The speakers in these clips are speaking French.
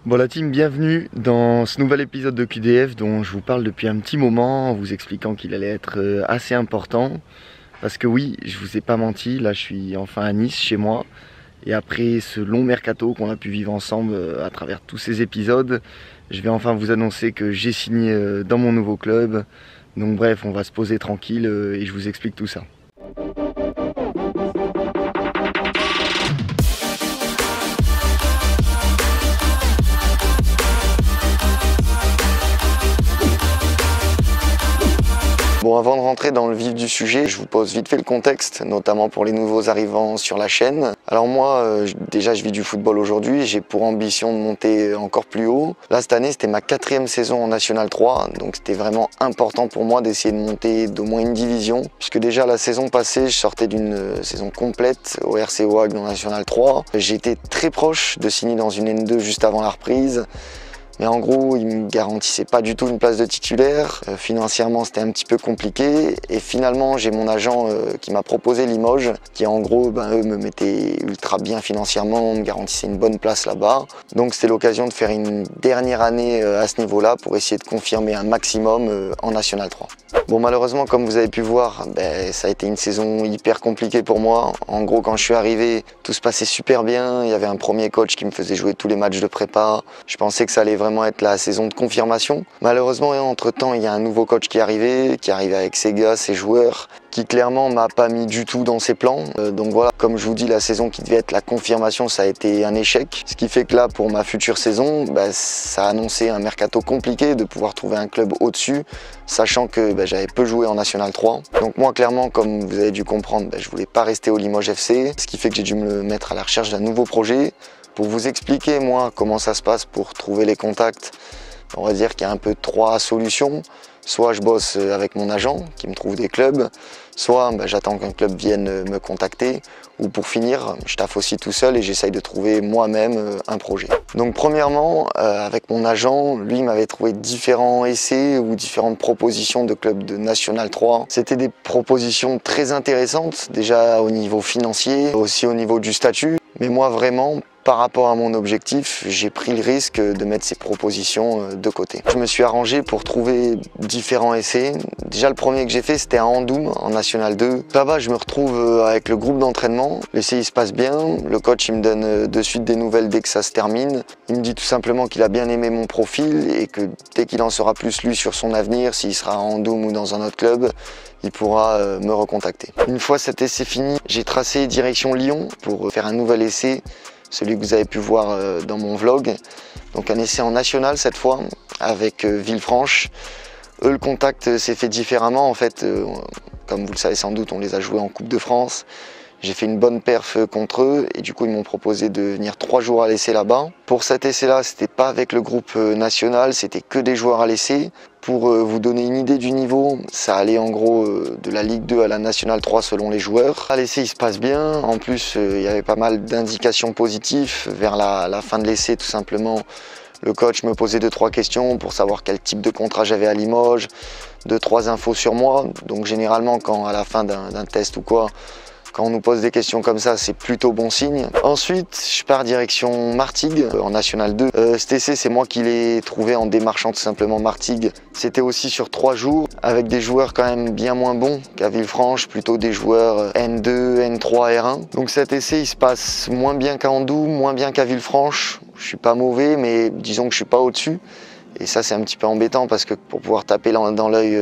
Bon la team, bienvenue dans ce nouvel épisode de QDF dont je vous parle depuis un petit moment en vous expliquant qu'il allait être assez important. Parce que oui, je vous ai pas menti, là je suis enfin à Nice chez moi. Et après ce long mercato qu'on a pu vivre ensemble à travers tous ces épisodes, je vais enfin vous annoncer que j'ai signé dans mon nouveau club. Donc bref, on va se poser tranquille et je vous explique tout ça. Bon, avant de rentrer dans le vif du sujet, je vous pose vite fait le contexte, notamment pour les nouveaux arrivants sur la chaîne. Alors moi, déjà je vis du football aujourd'hui, j'ai pour ambition de monter encore plus haut. Là, cette année, c'était ma 4e saison en National 3, donc c'était vraiment important pour moi d'essayer de monter d'au moins une division, puisque déjà la saison passée, je sortais d'une saison complète au RC Wag en National 3. J'étais très proche de signer dans une N2 juste avant la reprise. Mais en gros, ils ne me garantissaient pas du tout une place de titulaire. Financièrement, c'était un petit peu compliqué. Et finalement, j'ai mon agent qui m'a proposé Limoges, qui en gros, eux me mettaient ultra bien financièrement, me garantissaient une bonne place là-bas. Donc c'était l'occasion de faire une dernière année à ce niveau-là pour essayer de confirmer un maximum en National 3. Bon, malheureusement, comme vous avez pu voir, ça a été une saison hyper compliquée pour moi. En gros, quand je suis arrivé, tout se passait super bien. Il y avait un premier coach qui me faisait jouer tous les matchs de prépa. Je pensais que ça allait vraiment être la saison de confirmation. Malheureusement, entre-temps, il y a un nouveau coach qui est arrivé avec ses gars, ses joueurs, qui clairement m'a pas mis du tout dans ses plans. Donc voilà, comme je vous dis, la saison qui devait être la confirmation, ça a été un échec. Ce qui fait que là, pour ma future saison, ça a annoncé un mercato compliqué de pouvoir trouver un club au-dessus, sachant que j'avais peu joué en National 3. Donc moi, clairement, comme vous avez dû comprendre, je voulais pas rester au Limoges FC, ce qui fait que j'ai dû me mettre à la recherche d'un nouveau projet. Pour vous expliquer, moi, comment ça se passe pour trouver les contacts, on va dire qu'il y a un peu 3 solutions. Soit je bosse avec mon agent qui me trouve des clubs, soit j'attends qu'un club vienne me contacter, ou pour finir, je taffe aussi tout seul et j'essaye de trouver moi-même un projet. Donc premièrement, avec mon agent, lui m'avait trouvé différents essais ou différentes propositions de clubs de National 3. C'était des propositions très intéressantes, déjà au niveau financier, aussi au niveau du statut, mais moi vraiment, par rapport à mon objectif, j'ai pris le risque de mettre ces propositions de côté. Je me suis arrangé pour trouver différents essais. Déjà, le premier que j'ai fait, c'était à Andoum, en National 2. Là-bas, je me retrouve avec le groupe d'entraînement. L'essai, il se passe bien. Le coach, il me donne de suite des nouvelles dès que ça se termine. Il me dit tout simplement qu'il a bien aimé mon profil et que dès qu'il en saura plus, lui, sur son avenir, s'il sera à Andoum ou dans un autre club, il pourra me recontacter. Une fois cet essai fini, j'ai tracé direction Lyon pour faire un nouvel essai, celui que vous avez pu voir dans mon vlog. Donc un essai en national cette fois, avec Villefranche. Eux, le contact s'est fait différemment. En fait, comme vous le savez sans doute, on les a joués en Coupe de France. J'ai fait une bonne perf contre eux et du coup ils m'ont proposé de venir 3 jours à l'essai là-bas. Pour cet essai-là, c'était pas avec le groupe national, c'était que des joueurs à l'essai. Pour vous donner une idée du niveau, ça allait en gros de la Ligue 2 à la National 3 selon les joueurs. À l'essai, il se passe bien. En plus, il y avait pas mal d'indications positives. Vers la fin de l'essai, tout simplement, le coach me posait 2-3 questions pour savoir quel type de contrat j'avais à Limoges, 2-3 infos sur moi. Donc généralement, quand à la fin d'un test ou quoi, quand on nous pose des questions comme ça, c'est plutôt bon signe. Ensuite, je pars direction Martigues, en National 2. Cet essai, c'est moi qui l'ai trouvé en démarchant tout simplement Martigues. C'était aussi sur 3 jours, avec des joueurs quand même bien moins bons qu'à Villefranche, plutôt des joueurs N2, N3, R1. Donc cet essai, il se passe moins bien qu'à Andoum, moins bien qu'à Villefranche. Je suis pas mauvais, mais disons que je suis pas au-dessus. Et ça, c'est un petit peu embêtant parce que pour pouvoir taper dans l'œil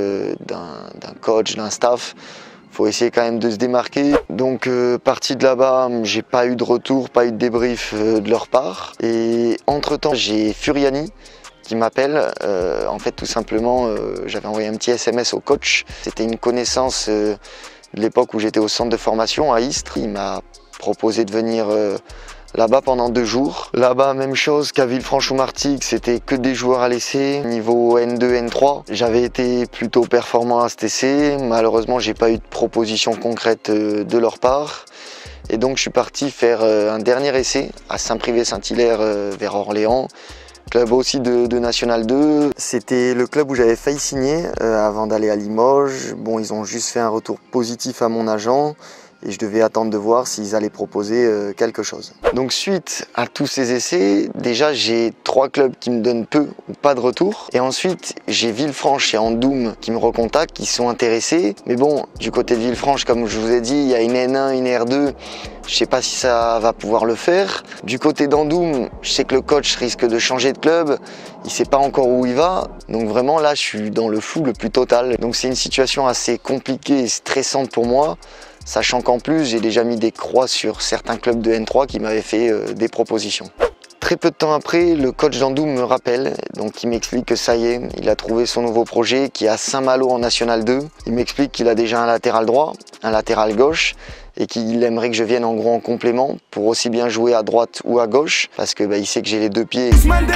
d'un coach, d'un staff, faut essayer quand même de se démarquer. Donc parti de là-bas, j'ai pas eu de retour, pas eu de débrief de leur part. Et entre-temps, j'ai Furiani qui m'appelle. En fait, tout simplement, j'avais envoyé un petit SMS au coach. C'était une connaissance de l'époque où j'étais au centre de formation à Istres. Il m'a proposé de venir là-bas pendant 2 jours. Là-bas, même chose qu'à Villefranche ou Martigues, c'était que des joueurs à l'essai. Niveau N2, N3, j'avais été plutôt performant à cet essai. Malheureusement, j'ai pas eu de proposition concrète de leur part. Et donc, je suis parti faire un dernier essai à Saint-Privé-Saint-Hilaire vers Orléans. Club aussi de National 2. C'était le club où j'avais failli signer avant d'aller à Limoges. Bon, ils ont juste fait un retour positif à mon agent. et je devais attendre de voir s'ils allaient proposer quelque chose. Donc suite à tous ces essais, déjà j'ai 3 clubs qui me donnent peu ou pas de retour, et ensuite j'ai Villefranche et Andoum qui me recontactent, qui sont intéressés. Mais bon, du côté de Villefranche, comme je vous ai dit, il y a une N1, une R2, je sais pas si ça va pouvoir le faire. Du côté d'Andoum, je sais que le coach risque de changer de club, il sait pas encore où il va, donc vraiment là je suis dans le flou le plus total. Donc c'est une situation assez compliquée et stressante pour moi, sachant qu'en plus j'ai déjà mis des croix sur certains clubs de N3 qui m'avaient fait des propositions. Très peu de temps après, le coach d'Andoum me rappelle, donc il m'explique que ça y est, il a trouvé son nouveau projet qui est à Saint-Malo en National 2. Il m'explique qu'il a déjà un latéral droit, un latéral gauche, et qu'il aimerait que je vienne en gros en complément pour aussi bien jouer à droite ou à gauche, parce que il sait que j'ai les 2 pieds.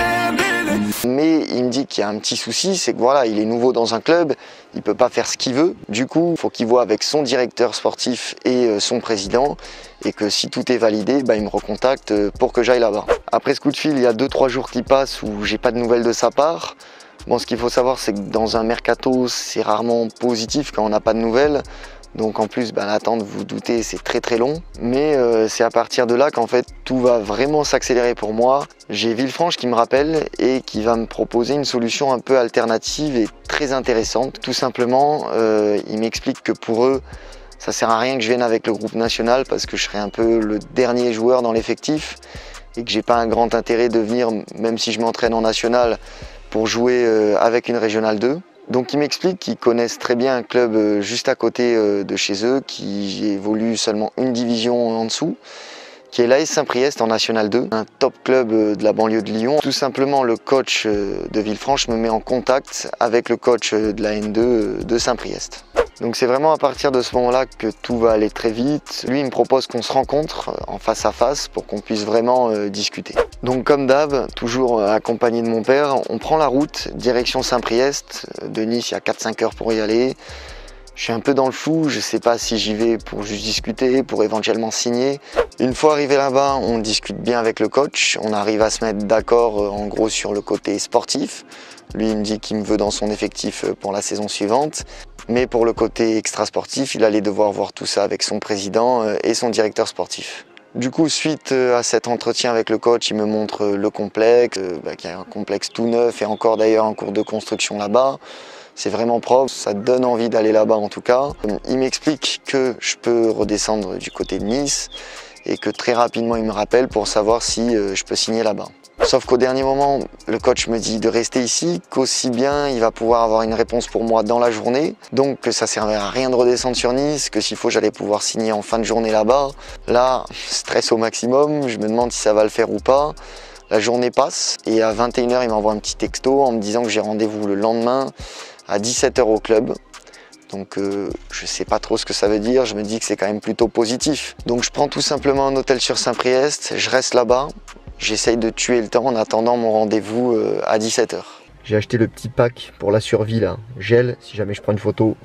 Mais il me dit qu'il y a un petit souci, c'est que voilà, il est nouveau dans un club, il peut pas faire ce qu'il veut. Du coup, il faut qu'il voit avec son directeur sportif et son président, et que si tout est validé, il me recontacte pour que j'aille là-bas. Après ce coup de fil, il y a 2-3 jours qui passent où j'ai pas de nouvelles de sa part. Bon, ce qu'il faut savoir, c'est que dans un mercato, c'est rarement positif quand on n'a pas de nouvelles. Donc en plus, l'attente, vous vous doutez, c'est très très long. Mais c'est à partir de là qu'en fait, tout va vraiment s'accélérer pour moi. J'ai Villefranche qui me rappelle et qui va me proposer une solution un peu alternative et très intéressante. Tout simplement, il m'explique que pour eux, ça sert à rien que je vienne avec le groupe national parce que je serai un peu le dernier joueur dans l'effectif et que j'ai pas un grand intérêt de venir, même si je m'entraîne en national, pour jouer avec une régionale 2. Donc ils m'expliquent qu'ils connaissent très bien un club juste à côté de chez eux, qui évolue seulement une division en dessous, qui est l'AS Saint-Priest en National 2, un top club de la banlieue de Lyon. Tout simplement, le coach de Villefranche me met en contact avec le coach de la N2 de Saint-Priest. Donc c'est vraiment à partir de ce moment-là que tout va aller très vite. Lui, il me propose qu'on se rencontre en face à face pour qu'on puisse vraiment discuter. Donc comme d'hab, toujours accompagné de mon père, on prend la route, direction Saint-Priest. De Nice, il y a 4-5 heures pour y aller. Je suis un peu dans le flou, je sais pas si j'y vais pour juste discuter, pour éventuellement signer. Une fois arrivé là-bas, on discute bien avec le coach, on arrive à se mettre d'accord en gros sur le côté sportif. Lui, il me dit qu'il me veut dans son effectif pour la saison suivante. Mais pour le côté extra-sportif, il allait devoir voir tout ça avec son président et son directeur sportif. Du coup, suite à cet entretien avec le coach, il me montre le complexe, qu'il y a un complexe tout neuf et encore d'ailleurs en cours de construction là-bas. C'est vraiment propre, ça donne envie d'aller là-bas en tout cas. Il m'explique que je peux redescendre du côté de Nice et que très rapidement il me rappelle pour savoir si je peux signer là-bas. Sauf qu'au dernier moment, le coach me dit de rester ici, qu'aussi bien il va pouvoir avoir une réponse pour moi dans la journée. Donc que ça ne servait à rien de redescendre sur Nice, que s'il faut j'allais pouvoir signer en fin de journée là-bas. Là, stress au maximum, je me demande si ça va le faire ou pas. La journée passe et à 21 h il m'envoie un petit texto en me disant que j'ai rendez-vous le lendemain à 17 h au club. Donc je sais pas trop ce que ça veut dire, je me dis que c'est quand même plutôt positif. Donc je prends tout simplement un hôtel sur Saint-Priest, je reste là-bas. J'essaye de tuer le temps en attendant mon rendez-vous à 17 h. J'ai acheté le petit pack pour la survie là, gel si jamais je prends une photo,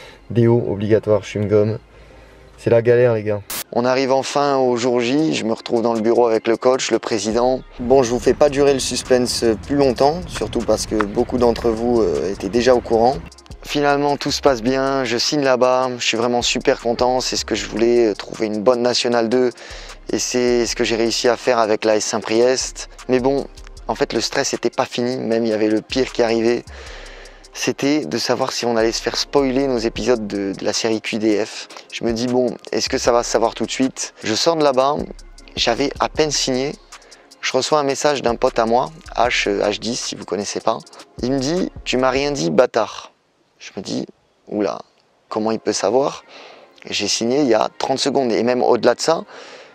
déo obligatoire, chewing-gum. C'est la galère les gars. On arrive enfin au jour J, je me retrouve dans le bureau avec le coach, le président. Bon, je vous fais pas durer le suspense plus longtemps, surtout parce que beaucoup d'entre vous étaient déjà au courant. Finalement, tout se passe bien, je signe là-bas, je suis vraiment super content, c'est ce que je voulais, trouver une bonne National 2. Et c'est ce que j'ai réussi à faire avec l'AS Saint-Priest. Mais bon, en fait, le stress n'était pas fini, même il y avait le pire qui arrivait. C'était de savoir si on allait se faire spoiler nos épisodes de la série QDF. Je me dis, bon, est-ce que ça va se savoir tout de suite? Je sors de là-bas, j'avais à peine signé. Je reçois un message d'un pote à moi, H10, si vous ne connaissez pas. Il me dit, tu m'as rien dit, bâtard. Je me dis, oula, comment il peut savoir? J'ai signé il y a 30 secondes, et même au-delà de ça,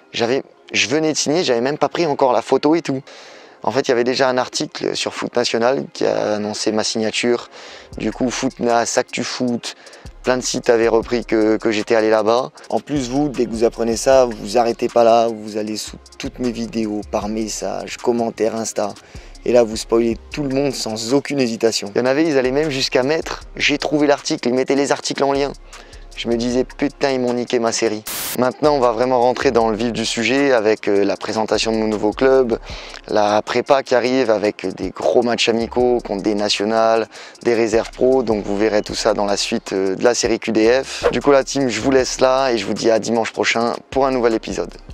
je venais de signer, j'avais même pas pris encore la photo et tout. En fait, il y avait déjà un article sur Foot National qui a annoncé ma signature. Du coup, Footnas, ActuFoot, plein de sites avaient repris que j'étais allé là-bas. En plus, vous, dès que vous apprenez ça, vous arrêtez pas là, vous allez sous toutes mes vidéos, par message, commentaires, Insta. Et là, vous spoilez tout le monde sans aucune hésitation. Il y en avait, ils allaient même jusqu'à mettre « J'ai trouvé l'article », ils mettaient les articles en lien. Je me disais putain, ils m'ont niqué ma série. Maintenant on va vraiment rentrer dans le vif du sujet avec la présentation de mon nouveau club, la prépa qui arrive avec des gros matchs amicaux contre des nationales, des réserves pro, donc vous verrez tout ça dans la suite de la série QDF. Du coup la team, je vous laisse là et je vous dis à dimanche prochain pour un nouvel épisode.